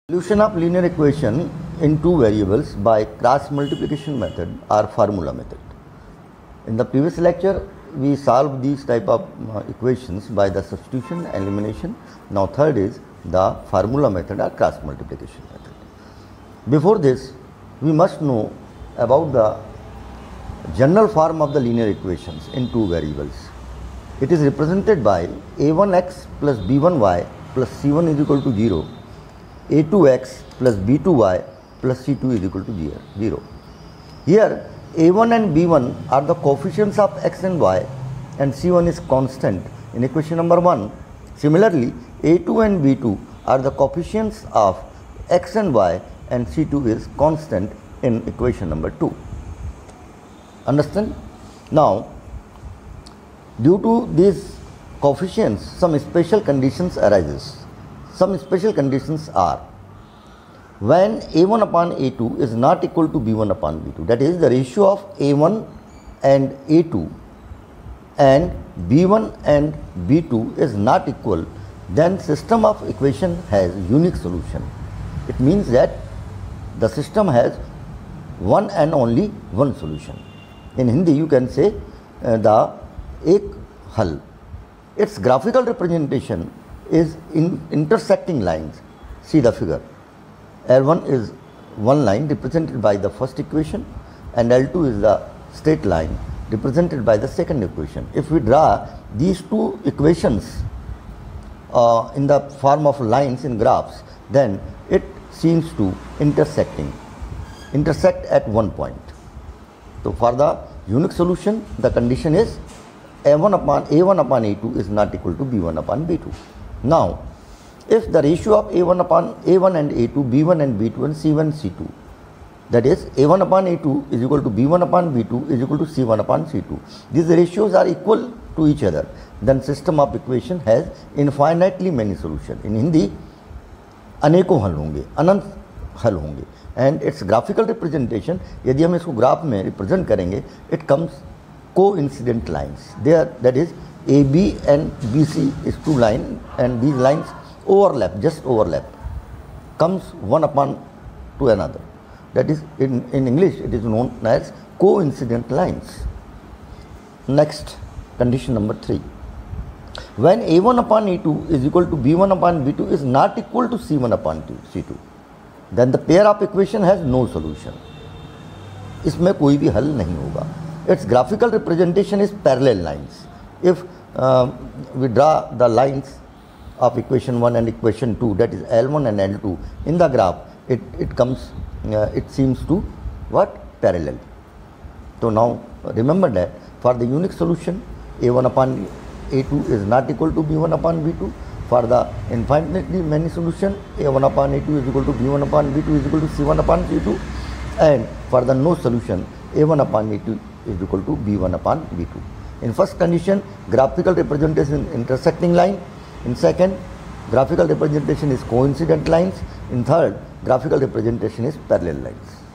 Solution of linear equation in two variables by cross multiplication method or formula method. In the previous lecture, we solved these type of equations by the substitution and elimination. Now third is the formula method or cross multiplication method. Before this, we must know about the general form of the linear equations in two variables. It is represented by a1x plus b1y plus c1 is equal to 0. a2x plus b2y plus c2 is equal to 0. Here a1 and b1 are the coefficients of x and y and c1 is constant in equation number 1. Similarly, a2 and b2 are the coefficients of x and y and c2 is constant in equation number 2. Understand? Now, due to these coefficients, some special conditions arises. Some special conditions are when a1 upon a2 is not equal to b1 upon b2, that is the ratio of a1 and a2 and b1 and b2 is not equal, then system of equation has unique solution. It means that the system has one and only one solution. In Hindi you can say the ek hal. Its graphical representation is in intersecting lines. See the figure. L1 is one line represented by the first equation and L2 is the straight line represented by the second equation. If we draw these two equations in the form of lines in graphs, then it seems to intersect at one point. So for the unique solution, the condition is a1 upon a2 is not equal to b1 upon b2. Now, if the ratio of a1 and a2, b1 and b2 and c1 c2, that is a1 upon a2 is equal to b1 upon b2 is equal to c1 upon c2, these ratios are equal to each other, then system of equation has infinitely many solutions. In Hindi, अनेकों हल होंगे, अनंत हल होंगे, and its graphical representation, यदि हम इसको graph में represent करेंगे, it comes coincident lines. There, that is AB and BC is two lines and these lines overlap, just overlap, comes one upon to another. That is in English it is known as coincident lines. Next, condition number 3. When A1 upon A2 is equal to B1 upon B2 is not equal to C1 upon C2, then the pair of equation has no solution. इसमें कोई भी हल नहीं होगा. Its graphical representation is parallel lines. If we draw the lines of equation 1 and equation 2, that is L1 and L2 in the graph, it seems to what? Parallel. So now remember that for the unique solution A1 upon A2 is not equal to B1 upon B2. For the infinitely many solution A1 upon A2 is equal to B1 upon B2 is equal to C1 upon C2, and for the no solution A1 upon A2 is equal to B1 upon B2. In first condition, graphical representation intersecting line. In second, graphical representation is coincident lines. In third, graphical representation is parallel lines.